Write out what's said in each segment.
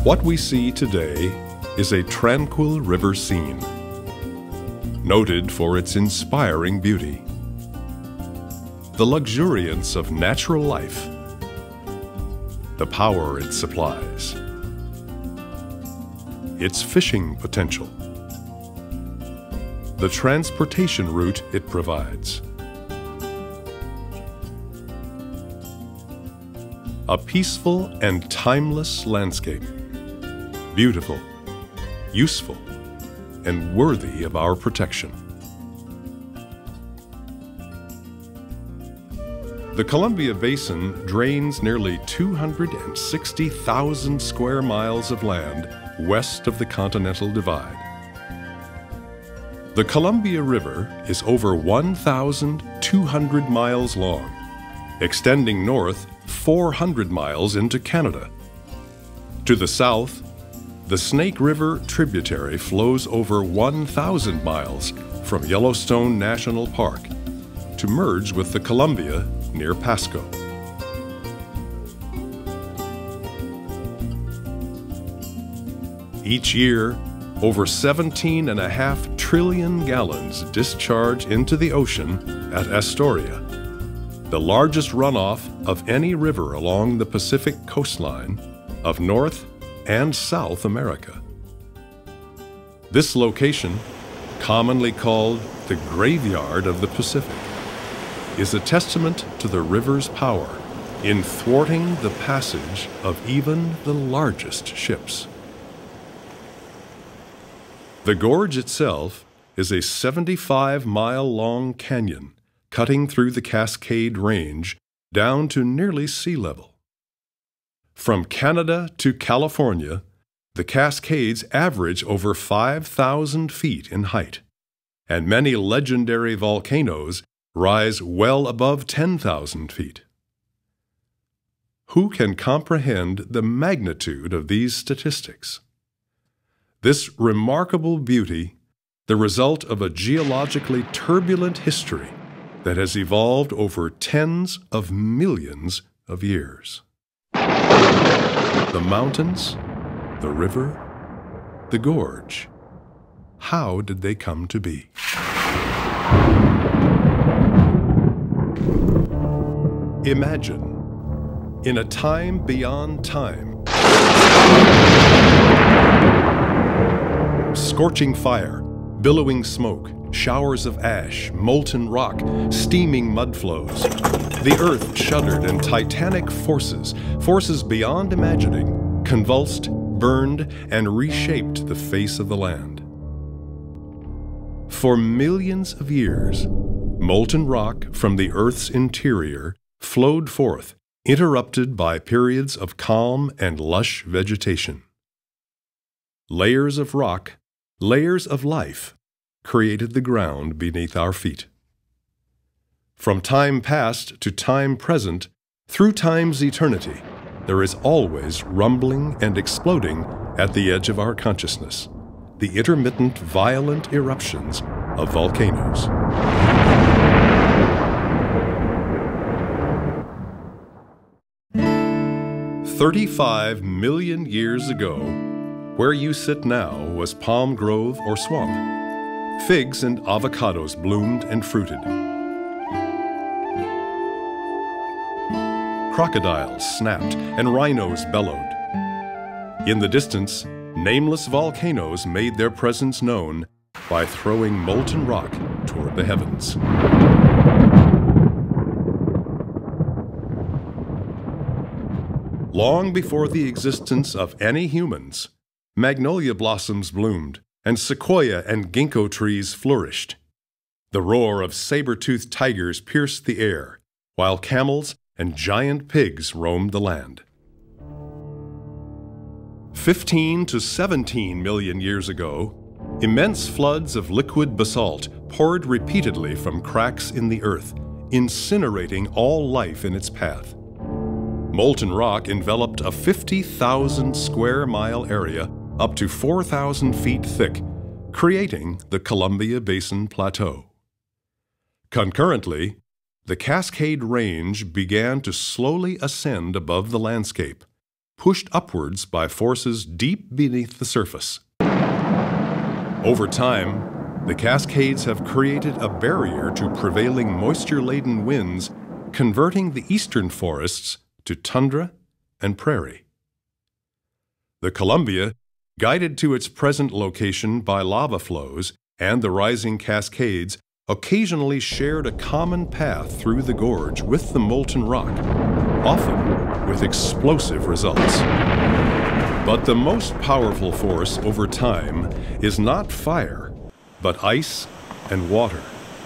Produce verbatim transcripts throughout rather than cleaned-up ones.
What we see today is a tranquil river scene, noted for its inspiring beauty, the luxuriance of natural life, the power it supplies, its fishing potential, the transportation route it provides. A peaceful and timeless landscape, beautiful, useful, and worthy of our protection. The Columbia Basin drains nearly two hundred sixty thousand square miles of land west of the Continental Divide. The Columbia River is over one thousand two hundred miles long, extending north four hundred miles into Canada. To the south, the Snake River tributary flows over one thousand miles from Yellowstone National Park to merge with the Columbia near Pasco. Each year, over seventeen and a half trillion gallons discharge into the ocean at Astoria, the largest runoff of any river along the Pacific coastline of North and South America. This location, commonly called the graveyard of the Pacific, is a testament to the river's power in thwarting the passage of even the largest ships. The gorge itself is a seventy-five mile long canyon cutting through the Cascade Range down to nearly sea level. From Canada to California, the Cascades average over five thousand feet in height, and many legendary volcanoes rise well above ten thousand feet. Who can comprehend the magnitude of these statistics? This remarkable beauty, the result of a geologically turbulent history that has evolved over tens of millions of years. The mountains, the river, the gorge. How did they come to be? Imagine, in a time beyond time, scorching fire, billowing smoke, showers of ash, molten rock, steaming mud flows. The earth shuddered and titanic forces, forces beyond imagining, convulsed, burned, and reshaped the face of the land. For millions of years, molten rock from the Earth's interior flowed forth, interrupted by periods of calm and lush vegetation. Layers of rock, layers of life, created the ground beneath our feet. From time past to time present, through time's eternity, there is always rumbling and exploding at the edge of our consciousness, the intermittent violent eruptions of volcanoes. Thirty-five million years ago, where you sit now was palm grove or swamp. Figs and avocados bloomed and fruited. Crocodiles snapped and rhinos bellowed. In the distance, nameless volcanoes made their presence known by throwing molten rock toward the heavens. Long before the existence of any humans, magnolia blossoms bloomed, and sequoia and ginkgo trees flourished. The roar of saber-toothed tigers pierced the air, while camels and giant pigs roamed the land. Fifteen to seventeen million years ago, immense floods of liquid basalt poured repeatedly from cracks in the earth, incinerating all life in its path. Molten rock enveloped a fifty thousand square mile area up to four thousand feet thick, creating the Columbia Basin Plateau. Concurrently, the Cascade Range began to slowly ascend above the landscape, pushed upwards by forces deep beneath the surface. Over time, the Cascades have created a barrier to prevailing moisture-laden winds, converting the eastern forests to tundra and prairie. The Columbia, guided to its present location by lava flows and the rising Cascades, occasionally shared a common path through the gorge with the molten rock, often with explosive results. But the most powerful force over time is not fire, but ice and water.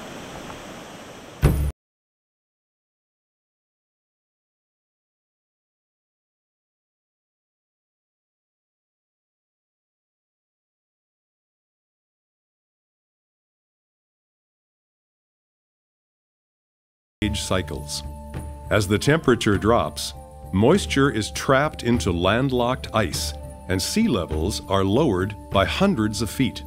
Age cycles. As the temperature drops, moisture is trapped into landlocked ice, and sea levels are lowered by hundreds of feet.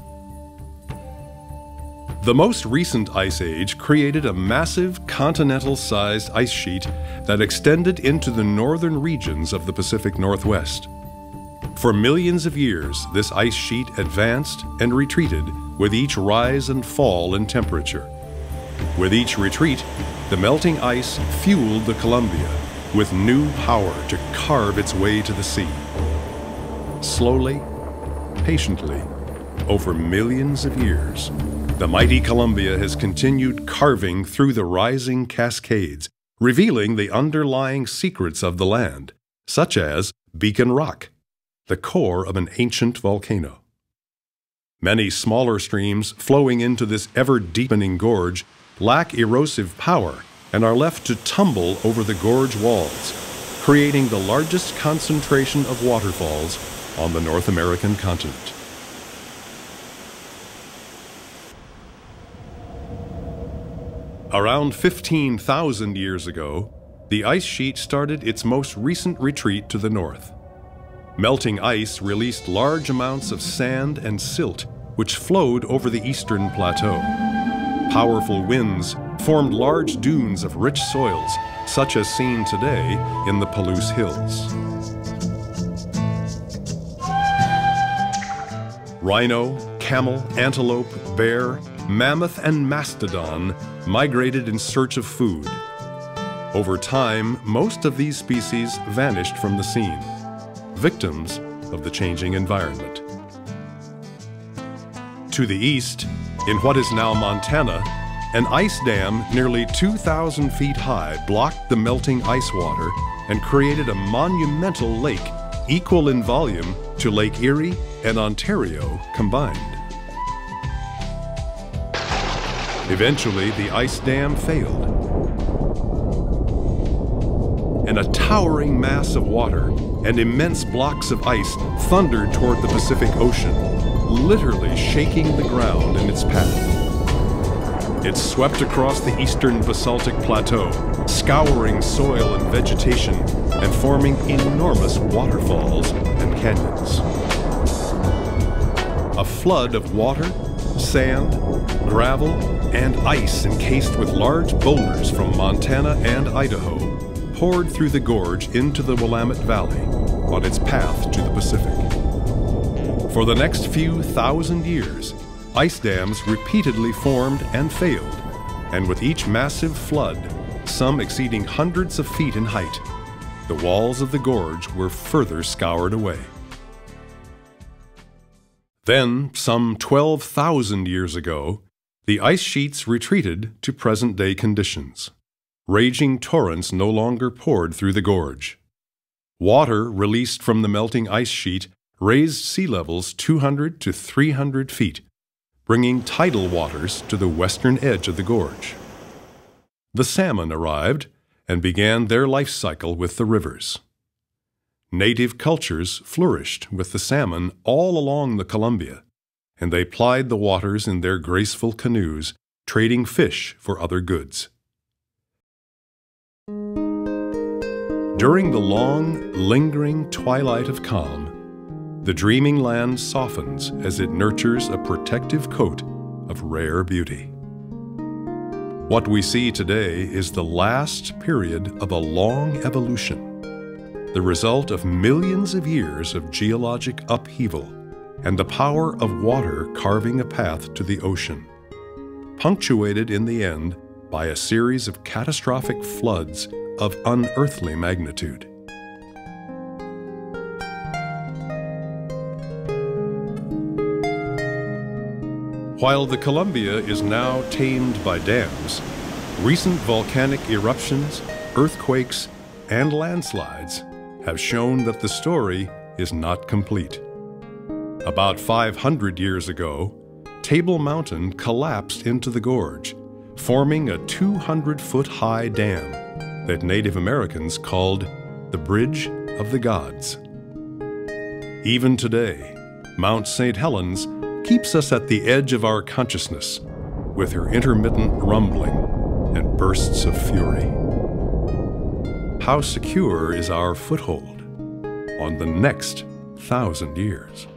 The most recent ice age created a massive continental-sized ice sheet that extended into the northern regions of the Pacific Northwest. For millions of years, this ice sheet advanced and retreated with each rise and fall in temperature. With each retreat, the melting ice fueled the Columbia with new power to carve its way to the sea. Slowly, patiently, over millions of years, the mighty Columbia has continued carving through the rising Cascades, revealing the underlying secrets of the land, such as Beacon Rock, the core of an ancient volcano. Many smaller streams flowing into this ever-deepening gorge lack erosive power and are left to tumble over the gorge walls, creating the largest concentration of waterfalls on the North American continent. Around fifteen thousand years ago, the ice sheet started its most recent retreat to the north. Melting ice released large amounts of sand and silt, which flowed over the eastern plateau. Powerful winds formed large dunes of rich soils, such as seen today in the Palouse Hills. Rhino, camel, antelope, bear, mammoth, and mastodon migrated in search of food. Over time, most of these species vanished from the scene, victims of the changing environment. To the east, in what is now Montana, an ice dam nearly two thousand feet high blocked the melting ice water and created a monumental lake equal in volume to Lake Erie and Ontario combined. Eventually, the ice dam failed, and a towering mass of water and immense blocks of ice thundered toward the Pacific Ocean, literally shaking the ground in its path. It swept across the eastern basaltic plateau, scouring soil and vegetation and forming enormous waterfalls and canyons. A flood of water, sand, gravel, and ice encased with large boulders from Montana and Idaho poured through the gorge into the Willamette Valley on its path to the Pacific. For the next few thousand years, ice dams repeatedly formed and failed, and with each massive flood, some exceeding hundreds of feet in height, the walls of the gorge were further scoured away. Then, some twelve thousand years ago, the ice sheets retreated to present-day conditions. Raging torrents no longer poured through the gorge. Water released from the melting ice sheet raised sea levels two hundred to three hundred feet, bringing tidal waters to the western edge of the gorge. The salmon arrived and began their life cycle with the rivers. Native cultures flourished with the salmon all along the Columbia, and they plied the waters in their graceful canoes, trading fish for other goods. During the long, lingering twilight of calm, the dreaming land softens as it nurtures a protective coat of rare beauty. What we see today is the last period of a long evolution. the result of millions of years of geologic upheaval and the power of water carving a path to the ocean, punctuated in the end by a series of catastrophic floods of unearthly magnitude. While the Columbia is now tamed by dams, recent volcanic eruptions, earthquakes, and landslides have shown that the story is not complete. About five hundred years ago, Table Mountain collapsed into the gorge, forming a two hundred foot high dam that Native Americans called the Bridge of the Gods. Even today, Mount Saint Helens keeps us at the edge of our consciousness with her intermittent rumbling and bursts of fury. How secure is our foothold on the next thousand years?